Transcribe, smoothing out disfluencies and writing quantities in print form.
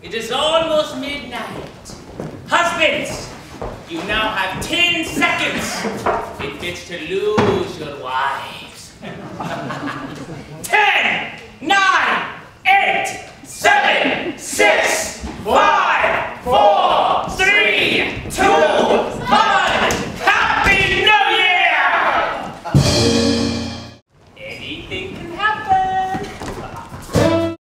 It is almost midnight. Husbands, you now have 10 seconds in which to lose your wives. 10